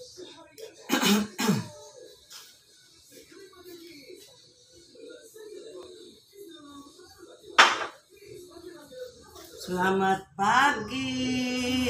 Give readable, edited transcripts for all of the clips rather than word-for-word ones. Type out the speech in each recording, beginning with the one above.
Selamat pagi.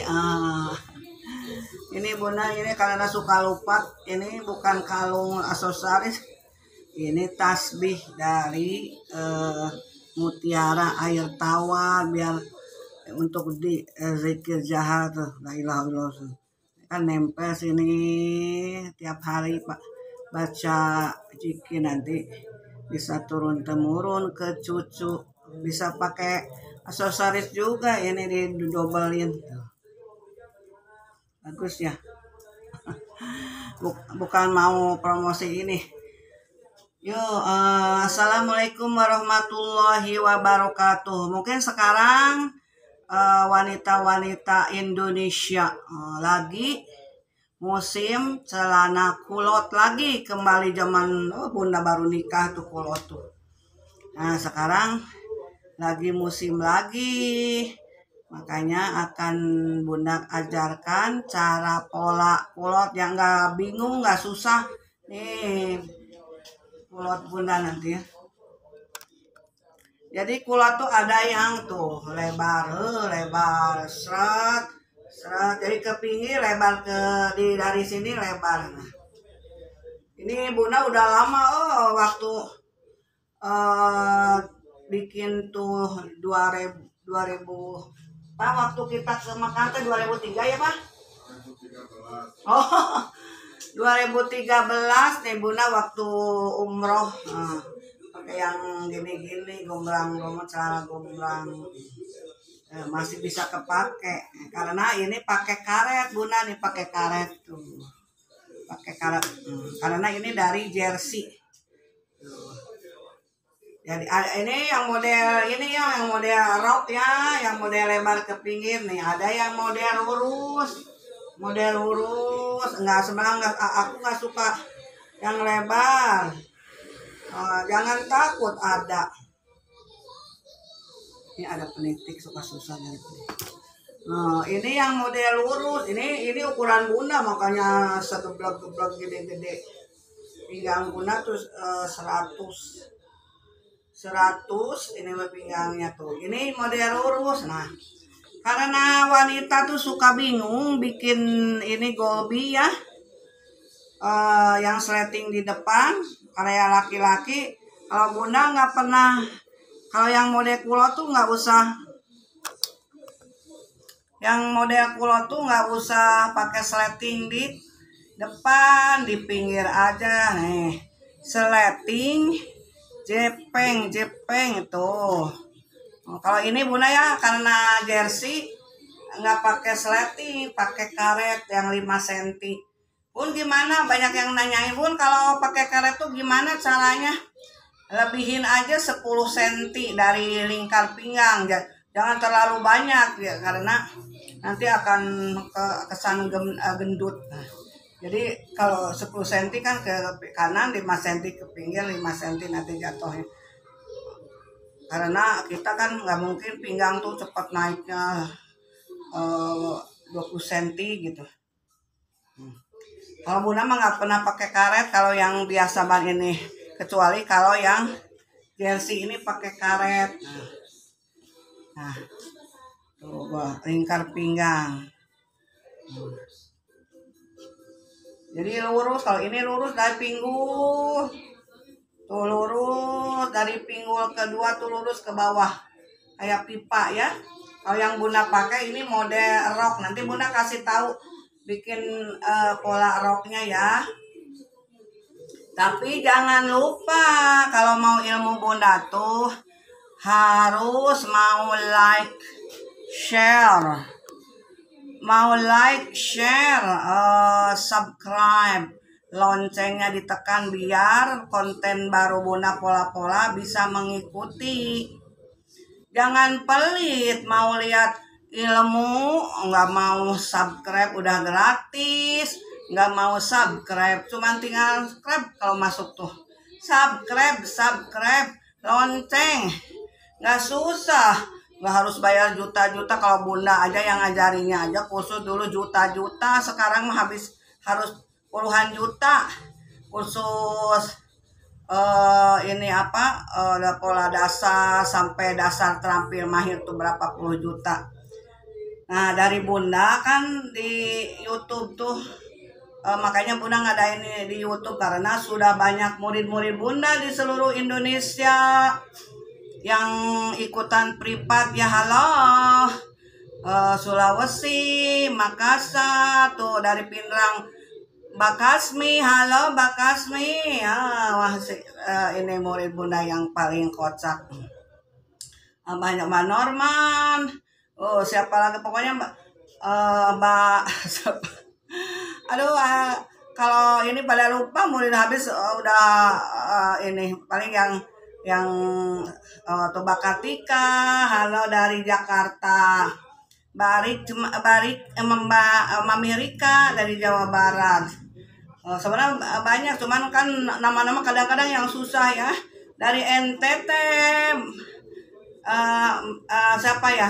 Ini Bunda, ini karena suka lupa, ini bukan kalung aksesoris, ini tasbih dari Mutiara Air Tawar, biar untuk di zikir jahat tuh, la ilaha illallah. Kan nempel sini tiap hari Pak, baca zikir, nanti bisa turun temurun ke cucu, bisa pakai aksesoris juga, ini didobelin tuh. Bagus ya. Bukan mau promosi ini. Assalamualaikum warahmatullahi wabarakatuh. Mungkin sekarang wanita-wanita Indonesia lagi musim celana kulot lagi, kembali zaman Bunda baru nikah tuh kulot tuh. Nah sekarang lagi musim lagi, makanya akan Bunda ajarkan cara pola kulot yang gak bingung, gak susah. Nih kulot Bunda nanti ya. Jadi kulot tuh ada yang tuh lebar seret, jadi ke pinggir lebar, dari sini lebar. Nah, ini Bunda udah lama waktu bikin tuh 2000 Pak, waktu kita ke Makassar 2003 ya Pak? 2013 nih Bunda waktu umroh, pakai yang gini-gini, gombrang, celana gombrang, masih bisa kepake karena ini pakai karet Bunda, nih pakai karet tuh, pakai karet, karena ini dari jersey. Jadi ini yang model ini ya, yang model rok ya, yang model lebar ke pinggir nih. Ada yang model lurus, nggak sebenarnya aku nggak suka yang lebar. Jangan takut ada. Ini ada penitik, suka susah dari penitik. Ini yang model lurus, ini ukuran Bunda, makanya segeblak-geblak gede-gede. Pinggang Bunda tuh 100 ini pinggangnya tuh. Ini model lurus. Nah, karena wanita tuh suka bingung bikin ini golbi ya, yang sleting di depan. Karena laki-laki, kalau Bunda nggak pernah, kalau yang model kulot tuh nggak usah, pakai sleting di depan, di pinggir aja nih, sleting jepeng tuh. Kalau ini Bunda ya, karena jersey nggak pakai sleting, pakai karet yang 5 cm. Bun gimana? Banyak yang nanyain Bun, kalau pakai karet tuh gimana caranya? Lebihin aja 10 cm dari lingkar pinggang, jangan terlalu banyak ya, karena nanti akan kesan gendut. Jadi kalau 10 cm kan ke kanan, 5 cm ke pinggir, 5 cm nanti jatuhnya. Karena kita kan nggak mungkin pinggang tuh cepat naiknya 20 cm gitu. Kalau Bunda mah nggak pernah pakai karet kalau yang biasa bang ini, kecuali kalau yang jersey ini pakai karet. Nah tuh lingkar pinggang. Jadi lurus, kalau ini lurus dari pinggul, tuh lurus dari pinggul kedua tuh lurus ke bawah, kayak pipa ya. Kalau yang Bunda pakai ini model rok, nanti Bunda kasih tahu bikin pola roknya ya. Tapi jangan lupa kalau mau ilmu Bunda tuh harus mau like, share, subscribe, loncengnya ditekan biar konten baru Bunda pola-pola bisa mengikuti. Jangan pelit mau lihat ilmu, nggak mau subscribe, udah gratis, nggak mau subscribe, cuman tinggal subscribe. Kalau masuk tuh subscribe, lonceng, nggak susah. Nggak harus bayar juta-juta, kalau Bunda aja yang ngajarinya aja kursus dulu juta-juta, sekarang mah harus puluhan juta kursus ini apa pola dasar sampai dasar terampil mahir tuh berapa puluh juta. Nah dari Bunda kan di YouTube tuh makanya Bunda ngadain ini di YouTube karena sudah banyak murid-murid Bunda di seluruh Indonesia yang ikutan privat ya. Halo Sulawesi, Makassar tuh dari Pinrang, Bakasmi, halo Bakasmi. Wah ini murid Bunda yang paling kocak. Banyak Mbak Norman. Siapa lagi pokoknya Mbak aduh kalau ini pada lupa murid habis udah ini paling yang Toba Kartika, halo dari Jakarta. Barik Mbak Mami Rika dari Jawa Barat. Sebenarnya banyak cuman kan nama-nama kadang-kadang yang susah ya. Dari NTT siapa ya?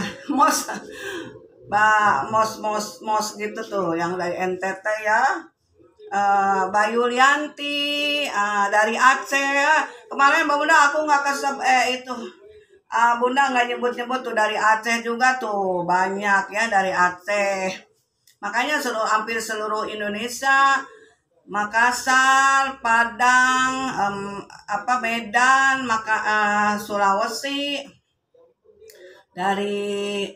Mos gitu tuh yang dari NTT ya. Bayu Lianti dari Aceh ya. Kemarin Mbak Bunda aku nggak kesep itu Bunda nggak nyebut-nyebut tuh dari Aceh juga tuh banyak ya dari Aceh. Makanya hampir seluruh Indonesia, Makassar, Padang, Medan, Sulawesi, dari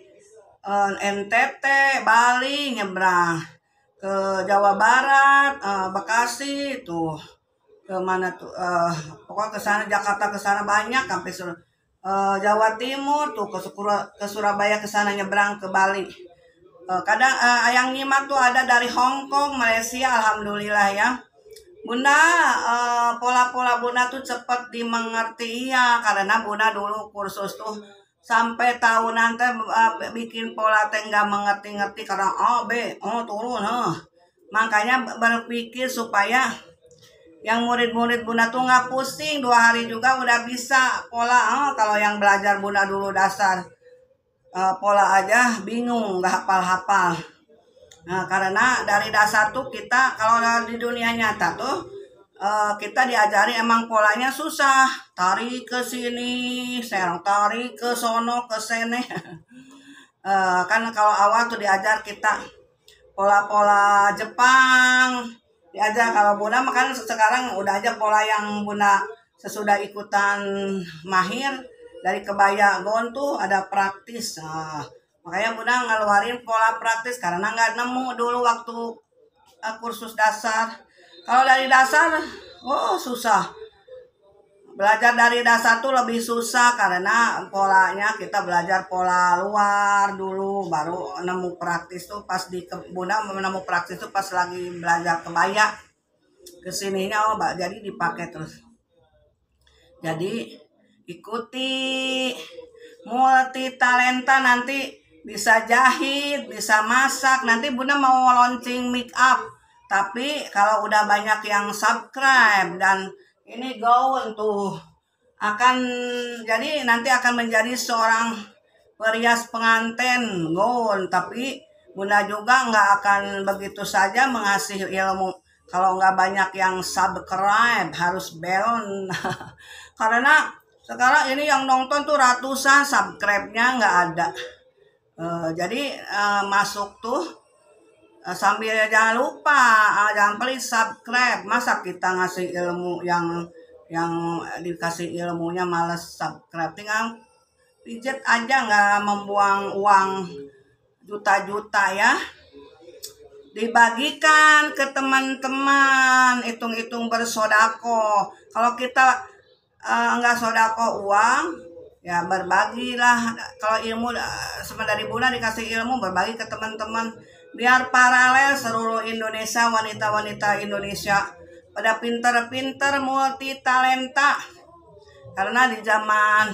NTT, Bali nyebrang ke Jawa Barat, Bekasi tuh ke mana tuh pokoknya ke sana Jakarta ke sana banyak sampai Jawa Timur tuh ke Surabaya ke sana nyebrang ke Bali. Kadang yang nyimak tuh ada dari Hong Kong, Malaysia, alhamdulillah ya. Bunda pola-pola Bunda tuh cepat dimengerti ya karena Bunda dulu kursus tuh sampai tahunan teh bikin pola teh nggak mengerti-ngerti karena turun. Makanya berpikir supaya yang murid-murid Bunda tuh nggak pusing, 2 hari juga udah bisa pola. Kalau yang belajar Bunda dulu dasar pola aja bingung, nggak hafal-hafal. Nah karena dari dasar tuh kita kalau di dunia nyata tuh kita diajari emang polanya susah, tarik ke sini, serong tarik ke sono ke sini. Kan kalau awal tuh diajar kita pola-pola Jepang diajar. Kalau Bunda makan sekarang udah aja pola yang Bunda sesudah ikutan mahir dari kebaya gaun tuh ada praktis. Makanya Bunda ngeluarin pola praktis karena nggak nemu dulu waktu kursus dasar. Kalau dari dasar susah. Belajar dari dasar tuh lebih susah karena polanya kita belajar pola luar dulu baru nemu praktis tuh pas di Bunda menemu praktis tuh pas lagi belajar kebaya kesininya jadi dipakai terus. Jadi ikuti multi talenta, nanti bisa jahit, bisa masak. Nanti Bunda mau launching make up, tapi kalau udah banyak yang subscribe dan ini gaun tuh akan jadi nanti akan menjadi seorang perias pengantin gaun. Tapi Bunda juga nggak akan begitu saja mengasih ilmu kalau nggak banyak yang subscribe, harus bell. Karena sekarang ini yang nonton tuh ratusan, subscribe-nya nggak ada. Jadi masuk tuh sambil jangan lupa jangan pelit subscribe. Masa kita ngasih ilmu yang dikasih ilmunya males subscribe, tinggal pijet aja, nggak membuang uang juta-juta ya. Dibagikan ke teman-teman, hitung-hitung bersodako. Kalau kita enggak sodako uang ya berbagilah. Kalau ilmu sama dari Bunda dikasih ilmu, berbagi ke teman-teman biar paralel seluruh Indonesia, wanita-wanita Indonesia pada pinter-pinter multi talenta. Karena di zaman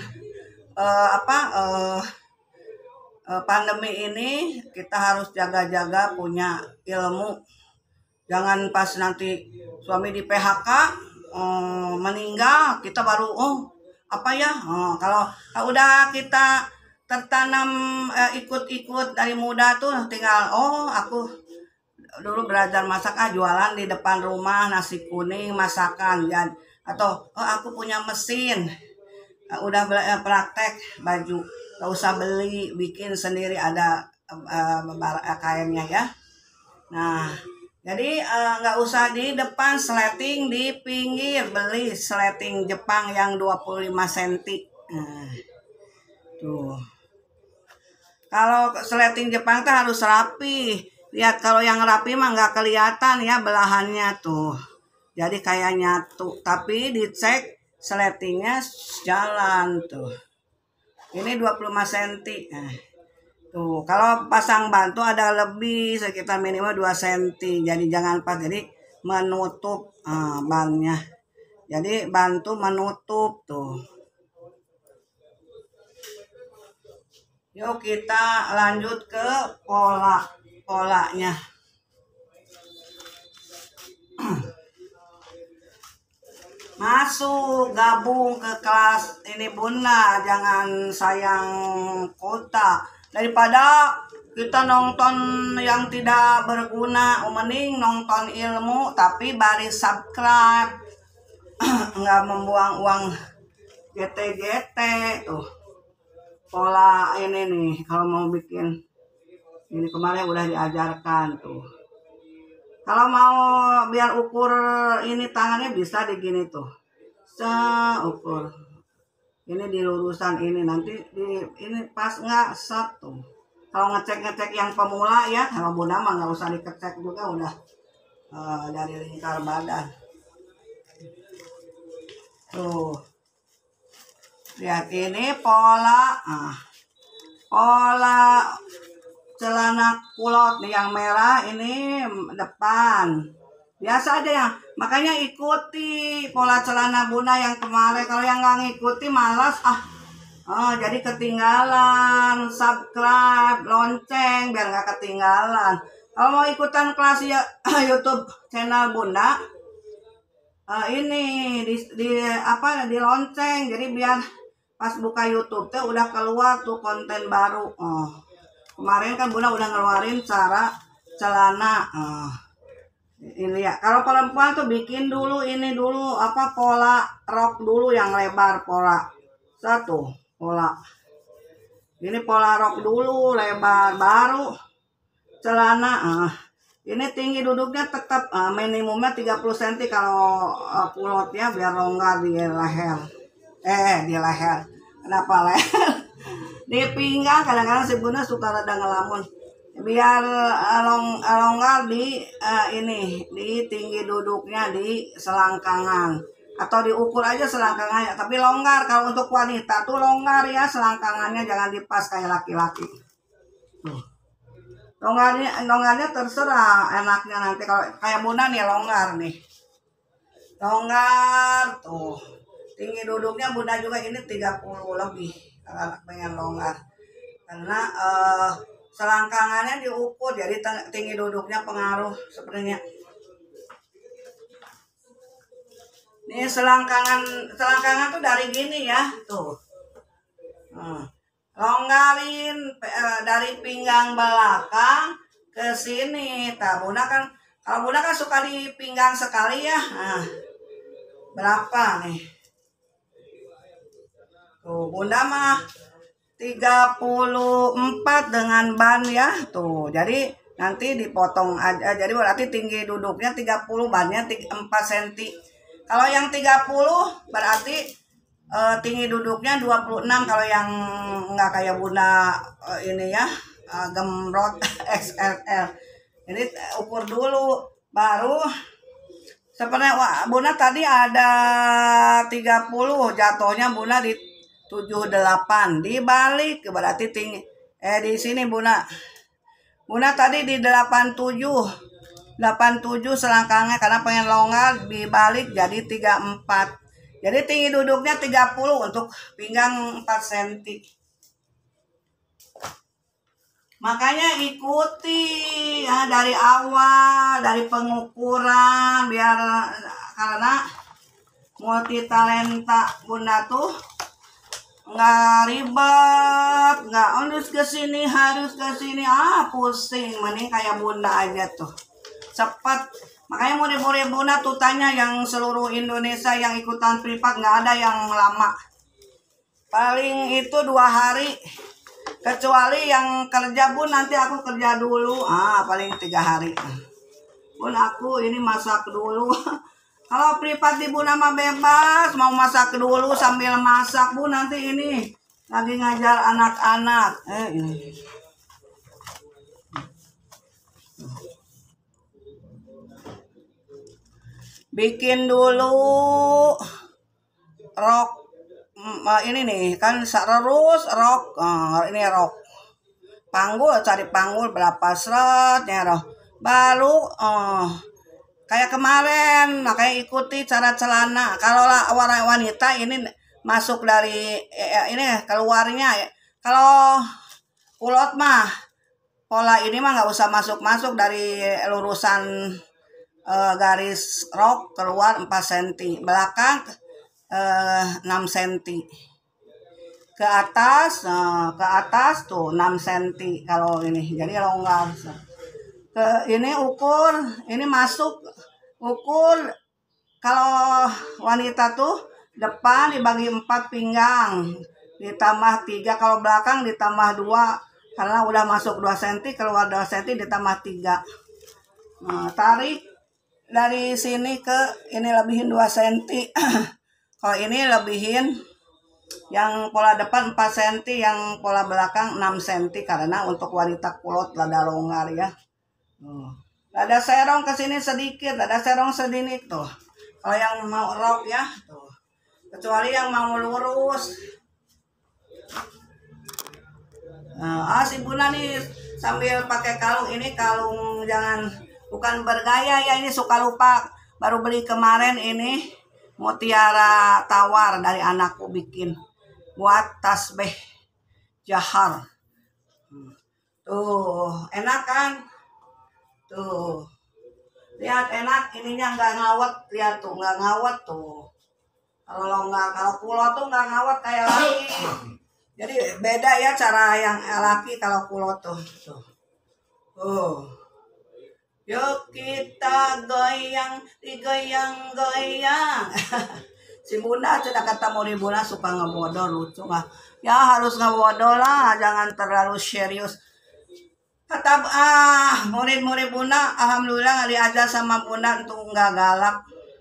pandemi ini kita harus jaga-jaga punya ilmu. Jangan pas nanti suami di PHK meninggal kita baru kalau udah kita tertanam ikut-ikut dari muda tuh tinggal aku dulu belajar masak, jualan di depan rumah nasi kuning masakan dan atau aku punya mesin, udah praktek baju, gak usah beli, bikin sendiri, ada kainnya ya. Nah jadi nggak usah di depan, sleting di pinggir, beli sleting Jepang yang 25 cm. Nah, tuh. Kalau sleting Jepang tuh harus rapi. Lihat, kalau yang rapi mah nggak kelihatan ya belahannya tuh. Jadi kayak nyatu, tapi dicek sletingnya jalan tuh. Ini 25 cm. Nah, tuh, kalau pasang bantu ada lebih sekitar minimal 2 cm. Jadi jangan pas, jadi menutup bannya. Jadi bantu menutup tuh. Yuk kita lanjut ke polanya. Masuk, gabung ke kelas ini Bunda, jangan sayang kuota. Daripada kita nonton yang tidak berguna, mending nonton ilmu tapi baris subscribe. Nggak membuang uang GT tuh. Pola ini nih, kalau mau bikin ini kemarin udah diajarkan tuh. Kalau mau biar ukur ini tangannya bisa digini tuh. Ukur. Ini di lurusan ini, nanti ini pas nggak satu. Kalau ngecek yang pemula ya, kalau Bunda mah nggak usah dikecek juga, udah dari lingkar badan. Tuh. Lihat ini pola. Pola celana kulot nih yang merah, ini depan. Biasa aja ya. Makanya ikuti pola celana Bunda yang kemarin. Kalau yang nggak ngikuti malas jadi ketinggalan. Subscribe, lonceng biar nggak ketinggalan. Kalau mau ikutan kelas ya, YouTube channel Bunda, ini di lonceng. Jadi biar pas buka YouTube tuh udah keluar tuh konten baru. Kemarin kan Bunda udah ngeluarin cara celana. Ini ya. Kalau perempuan tuh bikin dulu ini dulu pola rok dulu yang lebar, pola satu pola. Ini pola rok dulu lebar, baru celana. Ini tinggi duduknya tetap minimumnya 30 cm kalau kulotnya biar longgar di leher. Di leher. Kenapa leher? Di pinggang kadang-kadang si Bunda suka rada ngelamun. Biar longgar di ini, di tinggi duduknya, di selangkangan. Atau diukur aja selangkangannya, tapi longgar. Kalau untuk wanita tuh longgar ya selangkangannya, jangan dipas kayak laki-laki. Longgarnya terserah enaknya nanti. Kalau kayak Bunda nih longgar nih. Longgar tuh. Tinggi duduknya Bunda juga ini 30 lebih kalau pengen longgar. Karena selangkangannya diukur, jadi tinggi duduknya pengaruh sebenarnya. Nih selangkangan tuh dari gini ya, tuh. Longgarin dari pinggang belakang ke sini. Bunda kan, kalau Bunda kan suka di pinggang sekali ya. Berapa nih? Tuh, Bunda mah 34 dengan ban ya. Tuh, jadi nanti dipotong aja. Jadi berarti tinggi duduknya 30, bannya 4 cm. Kalau yang 30 berarti tinggi duduknya 26. Kalau yang nggak kayak Bunda ini ya, gemrot XLL. Jadi ukur dulu baru. Sebenarnya Bunda tadi ada 30, jatuhnya Bunda di 78, dibalik berarti tinggi. Di sini Bunda tadi di 87 selangkangnya karena pengen longgar, dibalik jadi 34. Jadi tinggi duduknya 30 untuk pinggang 4 cm. Makanya ikuti ya dari awal, dari pengukuran, biar karena multi talenta Bunda tuh nggak ribet, nggak harus ke sini pusing. Mending kayak Bunda aja tuh, cepat. Makanya murid-murid Bunda tuh tanya yang seluruh Indonesia yang ikutan privat nggak ada yang lama. Paling itu 2 hari. Kecuali yang kerja Bun, nanti aku kerja dulu. Paling 3 hari. Bun, aku ini masak dulu. Kalau privat di Bunda mah bebas, mau masak dulu sambil masak Bu. Nanti ini lagi ngajar anak-anak. Ini. Bikin dulu rok. Ini nih kan serus rok. Ini rok. Panggul, cari panggul berapa slotnya roh. Baru kayak kemarin, makanya ikuti cara celana. Kalau warna wanita ini masuk dari ini keluarnya. Kalau kulot mah pola ini mah nggak usah masuk dari lurusan garis rok keluar 4 cm, belakang 6 cm. Ke atas tuh 6 cm kalau ini. Jadi longgar. Ini ukur, ini masuk ukur. Kalau wanita tuh depan dibagi 4 pinggang ditambah 3, kalau belakang ditambah 2 karena udah masuk 2 cm, keluar 2 cm ditambah 3. Tarik dari sini ke ini lebihin 2 cm. Kalau ini lebihin yang pola depan 4 cm, yang pola belakang 6 cm karena untuk wanita kulot lada longgar ya. Ada serong ke sini sedikit, ada serong sedikit tuh. Kalau yang mau rok ya, tuh. Kecuali yang mau lurus. Si Bunda nih sambil pakai kalung. Ini kalung jangan, bukan bergaya ya, ini suka lupa. Baru beli kemarin ini mutiara tawar dari anakku bikin buat tasbih jahar. Tuh, enak kan? Tuh, lihat enak, ininya nggak ngawet, lihat tuh nggak ngawet tuh. Kalau kulot tuh nggak ngawet kayak laki. Jadi beda ya cara yang laki kalau kulot tuh. Yuk kita goyang, digoyang-goyang. Si Bunda sudah kata murid Bunda suka ngebodoh, lucu nggak? Ya harus ngebodoh lah, jangan terlalu serius. Kata murid-murid Bunda, alhamdulillah nggak diajar sama Bunda untuk nggak galak.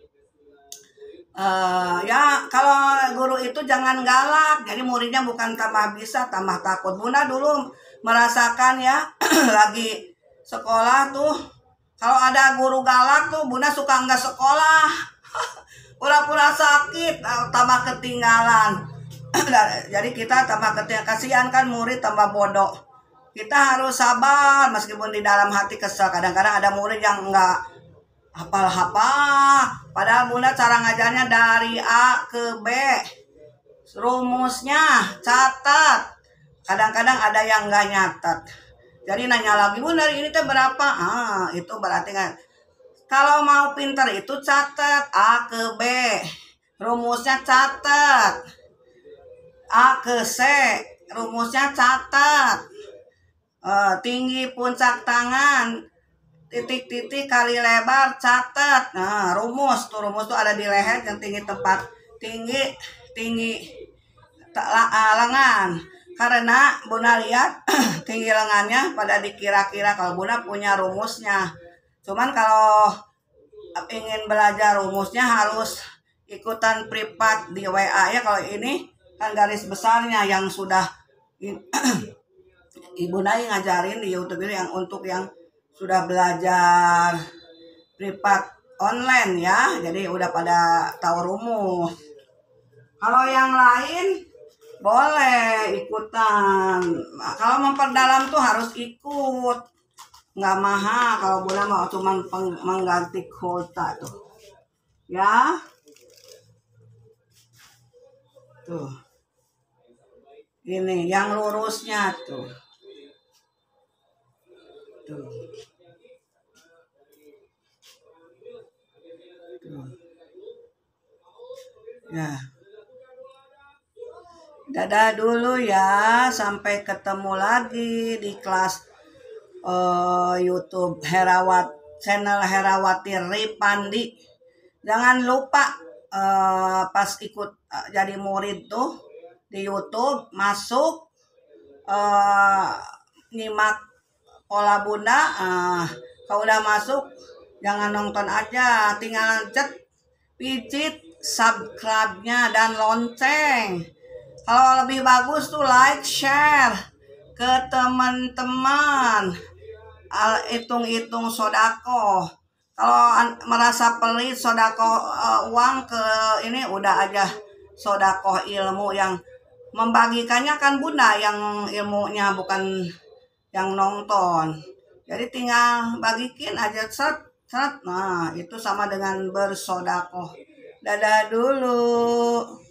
Ya kalau guru itu jangan galak, jadi muridnya bukan tambah bisa, tambah takut. Bunda dulu merasakan ya lagi sekolah tuh, kalau ada guru galak tuh Bunda suka nggak sekolah, pura-pura sakit, tambah ketinggalan. Jadi kita tambah ketinggalan, kasihan kan murid tambah bodoh. Kita harus sabar meskipun di dalam hati kesel. Kadang-kadang ada murid yang nggak hafal-hafal. Padahal Bunda cara ngajarnya dari A ke B. Rumusnya catat. Kadang-kadang ada yang nggak nyatat. Jadi nanya lagi, Bunda ini teh berapa? Itu berarti kan. Kalau mau pinter itu catat A ke B. Rumusnya catat. A ke C. Rumusnya catat. Tinggi puncak tangan, titik-titik kali lebar, catat. Rumus tuh ada di leher, yang tinggi tempat tinggi lengan. Karena Bunda lihat tinggi lengannya pada dikira-kira, kalau Bunda punya rumusnya. Cuman kalau ingin belajar rumusnya harus ikutan privat di WA ya. Kalau ini kan garis besarnya yang sudah Ibu Nai ngajarin di YouTube ini yang untuk yang sudah belajar privat online ya. Jadi udah pada tahu rumus. Kalau yang lain boleh ikutan. Kalau memperdalam tuh harus ikut. Nggak mahal kalau Bunda mau cuma mengganti kuota tuh. Ya. Tuh. Ini yang lurusnya tuh. Tuh. Ya. Dadah dulu ya, sampai ketemu lagi di kelas YouTube Herawat channel Herawati Ripandi. Jangan lupa pas ikut jadi murid tuh di YouTube masuk nyimak Pola Bunda. Kalau udah masuk jangan nonton aja, tinggal pijit subscribe-nya dan lonceng. Kalau lebih bagus tuh like, share ke teman-teman. Hitung-hitung sodako. Kalau merasa pelit sodako uang ke ini, udah aja sodako ilmu yang membagikannya kan Bunda yang ilmunya, bukan yang nonton. Jadi tinggal bagikin aja set. Nah, itu sama dengan bersodako. Dadah dulu.